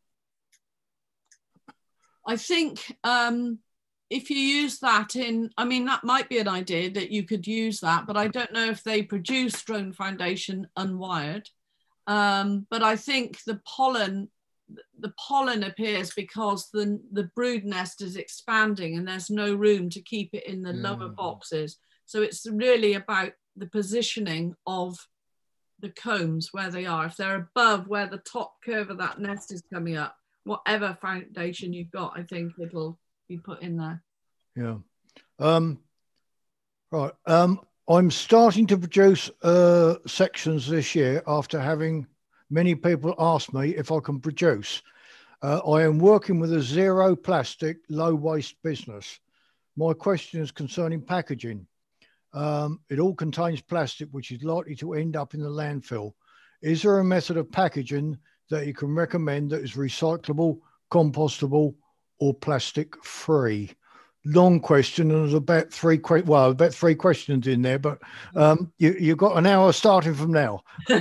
A: I think if you use that that might be an idea that you could use that, but I don't know if they produce drone foundation unwired. But I think the pollen appears because the brood nest is expanding and there's no room to keep it in the lower boxes. So it's really about the positioning of the combs where they are. If they're above where the top curve of that nest is coming up, whatever foundation you've got, I think it'll be put in there.
B: Yeah. Right. I'm starting to produce sections this year after having many people ask me if I can produce. I am working with a zero plastic, low waste business. My question is concerning packaging. It all contains plastic, which is likely to end up in the landfill. Is there a method of packaging that you can recommend that is recyclable, compostable, or plastic free? long question, and there's about about three questions in there, but you've got an hour starting from now.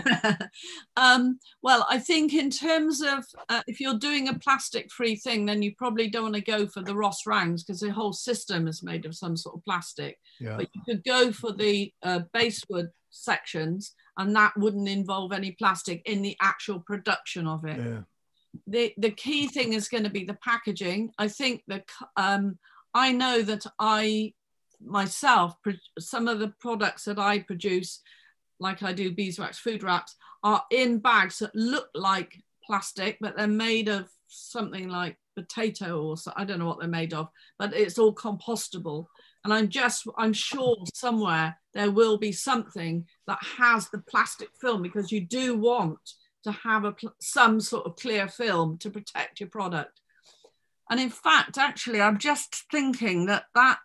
A: Well, I think in terms of if you're doing a plastic-free thing, then you probably don't want to go for the Ross rounds because the whole system is made of some sort of plastic.
B: Yeah.
A: But you could go for the basswood sections, and that wouldn't involve any plastic in the actual production of it.
B: Yeah.
A: The key thing is going to be the packaging. I think that I know that I myself, some of the products that I produce, like I do beeswax food wraps, are in bags that look like plastic, but they're made of something like potato or so, I don't know what they're made of, but it's all compostable. And I'm sure somewhere there will be something that has the plastic film, because you do want to have some sort of clear film to protect your product. And in fact, actually, I'm just thinking that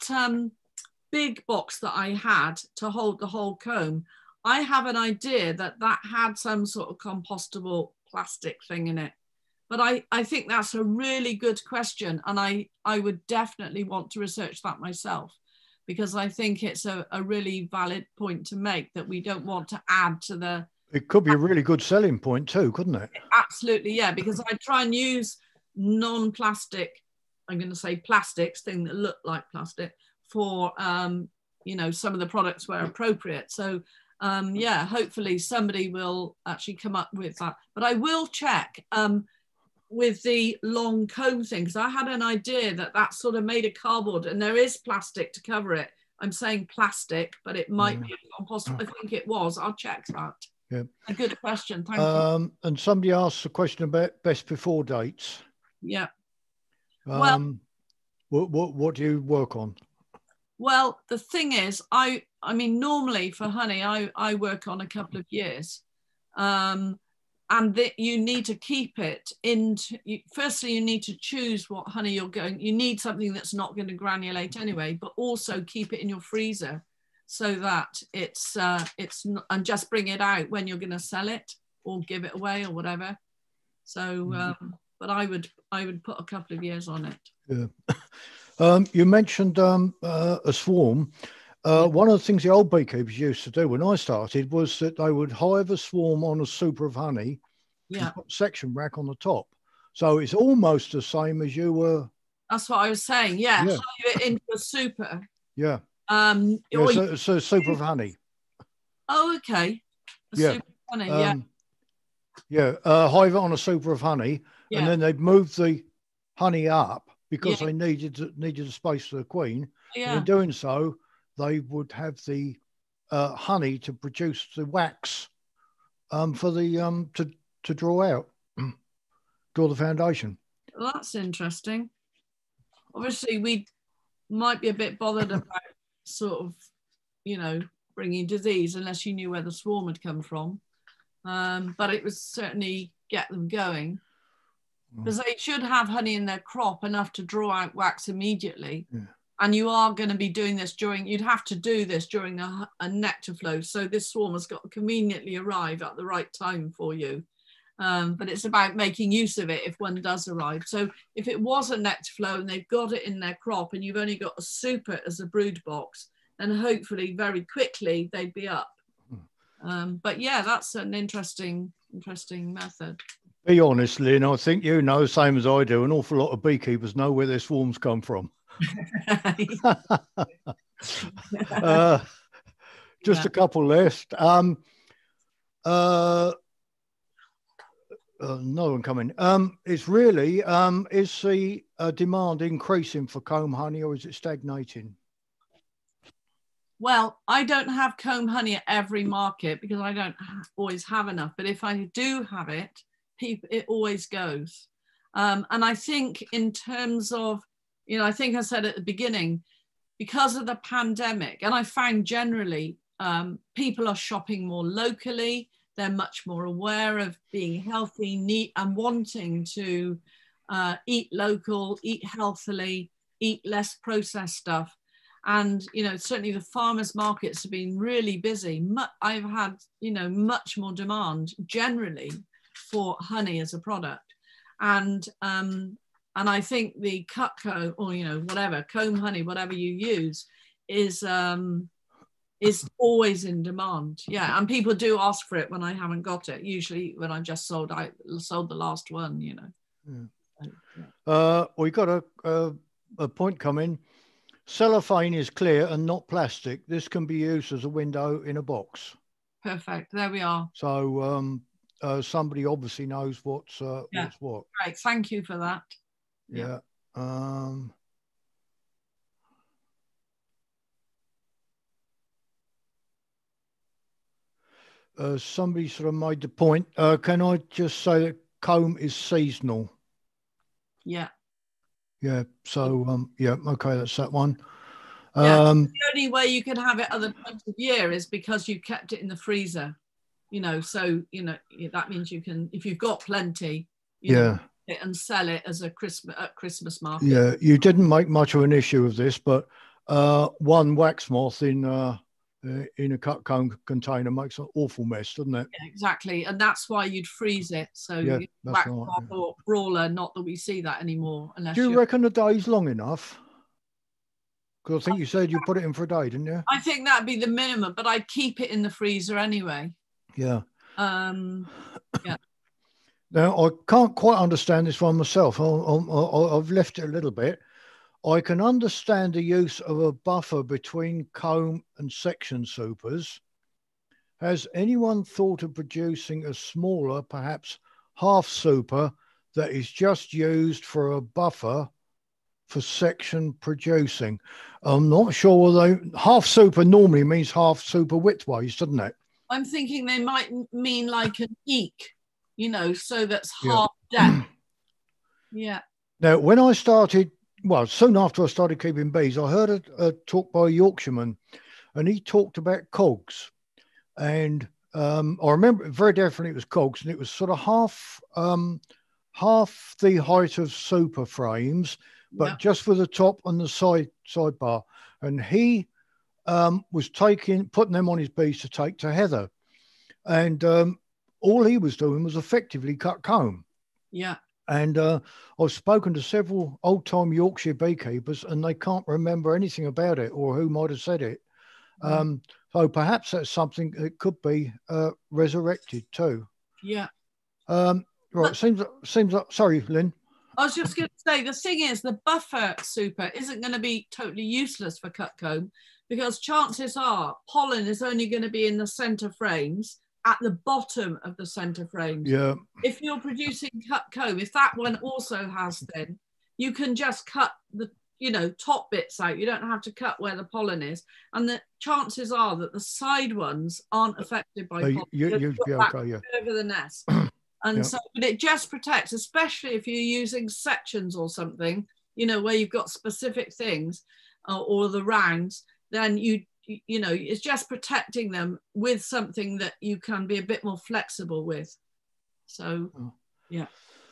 A: big box that I had to hold the whole comb, I have an idea that had some sort of compostable plastic thing in it. But I think that's a really good question. And I would definitely want to research that myself, because I think it's a really valid point to make, that we don't want to add to the...
B: It could be a really good selling point too, couldn't it?
A: Absolutely, yeah, because I try and use non-plastic, I'm going to say plastics, things that look like plastic for, some of the products where appropriate. So, yeah, hopefully somebody will actually come up with that. But I will check with the long comb thing, because I had an idea that sort of made of cardboard, and there is plastic to cover it. I'm saying plastic, but it might be compostable. I think it was. I'll check that.
B: Yeah.
A: A good question. Thank you.
B: And somebody asked a question about best before dates.
A: Yeah.
B: Well, what do you work on?
A: Well, the thing is, I mean, normally for honey, I work on a couple of years. And you need to keep it firstly, you need to choose what honey you need something that's not going to granulate anyway, but also keep it in your freezer so that it's not, and just bring it out when you're going to sell it or give it away or whatever. So, but I would put a couple of years on it.
B: Yeah. You mentioned a swarm. One of the things the old beekeepers used to do when I started was that they would hive a swarm on a super of honey, and put a section rack on the top. So it's almost the same as you were.
A: That's what I was saying. Yeah, hive it into a super.
B: Yeah. So super of honey.
A: Oh, okay. Super of honey.
B: Hive it on a super of honey, and then they'd move the honey up because they needed a space for the queen. Yeah. And in doing so, they would have the honey to produce the wax for the to draw out, draw the foundation.
A: Well, that's interesting. Obviously, we might be a bit bothered about sort of, bringing disease unless you knew where the swarm had come from. But it was certainly get them going, because they should have honey in their crop enough to draw out wax immediately. Yeah. And you are going to be doing this you'd have to do this during a nectar flow. So this swarm has got to conveniently arrive at the right time for you. But it's about making use of it if one does arrive. So if it was a nectar flow and they've got it in their crop and you've only got a super as a brood box, then hopefully very quickly they'd be up. But yeah, that's an interesting method.
B: Be honest, Lynn, I think you know the same as I do. An awful lot of beekeepers know where their swarms come from. Just a couple left. No one coming. It's really, is the demand increasing for comb honey, or is it stagnating?
A: Well, I don't have comb honey at every market because I don't always have enough. But if I do have it, it always goes. And I think in terms of, I think I said at the beginning, because of the pandemic, and I found generally people are shopping more locally. They're much more aware of being healthy, neat, and wanting to eat local, eat healthily, eat less processed stuff. And, certainly the farmers markets have been really busy. I've had, much more demand generally for honey as a product. And And I think the cut comb, or whatever comb honey, whatever you use, is always in demand. Yeah, and people do ask for it when I haven't got it. Usually when I just sold the last one.
B: We got a point coming. Cellophane is clear and not plastic. This can be used as a window in a box.
A: Perfect. There we are.
B: So somebody obviously knows what's what.
A: Right. Thank you for that.
B: Yeah. Somebody sort of made the point. Can I just say that comb is seasonal?
A: Yeah.
B: Yeah. So okay, that's that one.
A: Yeah. The only way you can have it other times of year is because you kept it in the freezer. So that means you can, if you've got plenty, it and sell it as a Christmas market.
B: Yeah, you didn't make much of an issue of this, but one wax moth in a cut comb container makes an awful mess, doesn't it?
A: Yeah, exactly, and that's why you'd freeze it. So wax moth or brawler, not that we see that anymore.
B: Do you reckon a day's long enough? Because I think you said you put it in for a day, didn't you?
A: I think that'd be the minimum, but I'd keep it in the freezer anyway.
B: Yeah.
A: Yeah.
B: Now, I can't quite understand this one myself. I've left it a little bit. I can understand the use of a buffer between comb and section supers. Has anyone thought of producing a smaller, perhaps half super, that is just used for a buffer for section producing? I'm not sure whether half super normally means half super widthways, doesn't it?
A: I'm thinking they might mean like an eek, so that's half depth. Yeah.
B: Now, when I started, soon after I started keeping bees, I heard a talk by a Yorkshireman, and he talked about cogs. And I remember very definitely it was cogs, and it was sort of half the height of super frames, but just for the top and the sidebar. And he was putting them on his bees to take to heather. And all he was doing was effectively cut comb.
A: Yeah.
B: And I've spoken to several old-time Yorkshire beekeepers, and they can't remember anything about it or who might have said it. So perhaps that's something that could be resurrected too.
A: Yeah.
B: Right. But, seems like. Sorry, Lynn.
A: I was just going to say, the thing is, the buffer super isn't going to be totally useless for cut comb, because chances are pollen is only going to be in the center frames, at the bottom of the center frames.
B: Yeah.
A: If you're producing cut comb, if that one also has thin, you can just cut the top bits out. You don't have to cut where the pollen is, and the chances are that the side ones aren't affected by pollen.
B: You'd be okay, yeah.
A: Over the nest. And so, but it just protects, especially if you're using sections or something, where you've got specific things or the rounds, then it's just protecting them with something that you can be a bit more flexible with. So, yeah.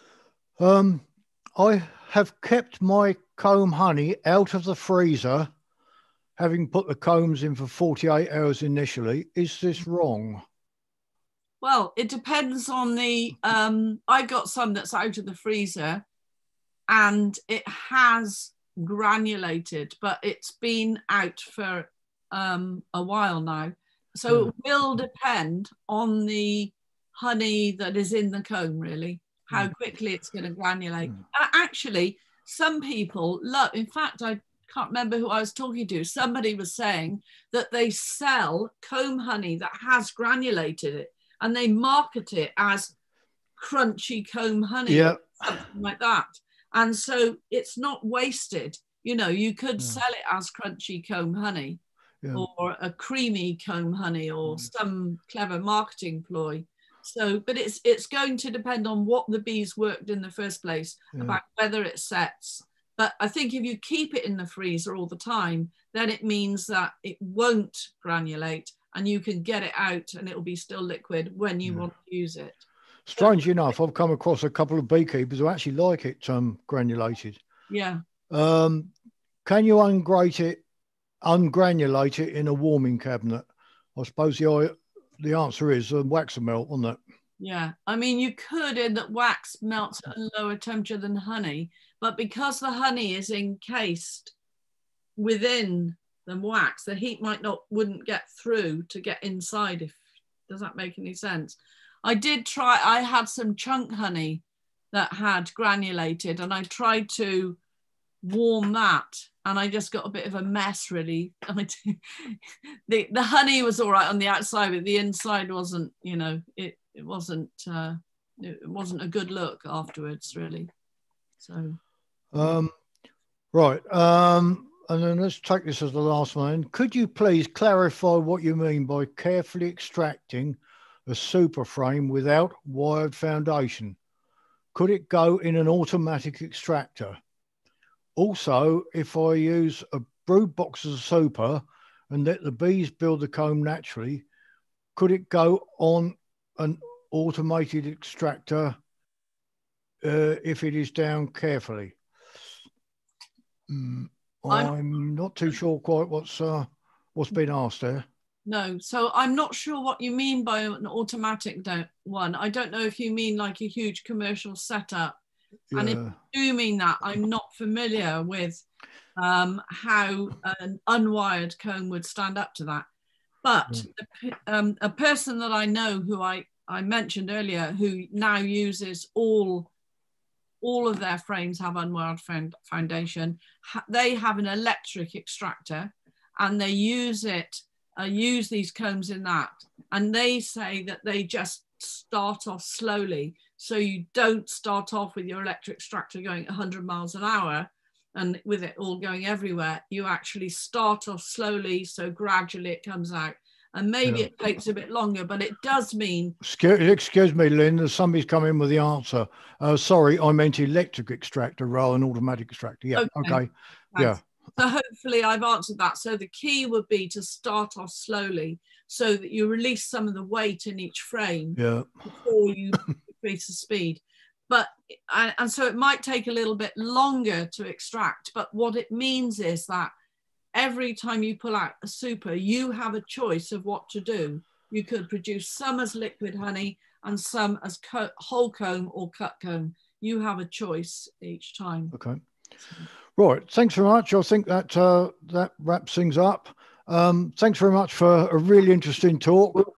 B: I have kept my comb honey out of the freezer, having put the combs in for 48 hours initially. Is this wrong?
A: Well, it depends on the, I got some that's out of the freezer and it has granulated, but it's been out for a while now. So it will depend on the honey that is in the comb, really, how quickly it's going to granulate. Actually, some people love, in fact, I can't remember who I was talking to. Somebody was saying that they sell comb honey that has granulated it, and they market it as crunchy comb honey, or something like that. And so it's not wasted. You could sell it as crunchy comb honey, or a creamy comb honey, or some clever marketing ploy. So, but it's going to depend on what the bees worked in the first place, about whether it sets. But I think if you keep it in the freezer all the time, then it means that it won't granulate, and you can get it out and it'll be still liquid when you want to use it.
B: Strange enough, I've come across a couple of beekeepers who actually like it granulated.
A: Yeah.
B: Can you ungranulate it in a warming cabinet? I suppose the answer is wax melt, wasn't it?
A: Yeah, I mean, you could, in that wax melts at a lower temperature than honey, but because the honey is encased within the wax, the heat wouldn't get through to get inside. If does that make any sense? I did try. I had some chunk honey that had granulated, and I tried to warm that, and I just got a bit of a mess, really. The honey was all right on the outside, but the inside wasn't. You know, it wasn't a good look afterwards, really. So
B: right, and then let's take this as the last one. Could you please clarify what you mean by carefully extracting a super frame without wired foundation? Could it go in an automatic extractor? Also, if I use a brood box as a super and let the bees build the comb naturally, could it go on an automated extractor if it is down carefully? I'm not too sure quite what's been asked there.
A: No, so I'm not sure what you mean by an automatic one. I don't know if you mean like a huge commercial setup. Yeah. And if you do mean that, I'm not familiar with how an unwired comb would stand up to that. But a person that I know, who I mentioned earlier, who now uses all of their frames have unwired foundation. They have an electric extractor, and they use these combs in that. And they say that they just start off slowly. So you don't start off with your electric extractor going 100 miles an hour and with it all going everywhere. You actually start off slowly, so gradually it comes out. And maybe it takes a bit longer, but it does mean...
B: Excuse me, Lynn, somebody's come in with the answer. Sorry, I meant electric extractor rather than automatic extractor. Yeah, okay. Yeah.
A: So hopefully I've answered that. So the key would be to start off slowly so that you release some of the weight in each frame before you increase the speed. And so it might take a little bit longer to extract, but what it means is that every time you pull out a super, you have a choice of what to do. You could produce some as liquid honey and some as whole comb or cut comb. You have a choice each time.
B: Okay. Right. Thanks very much. I think that that wraps things up. Thanks very much for a really interesting talk.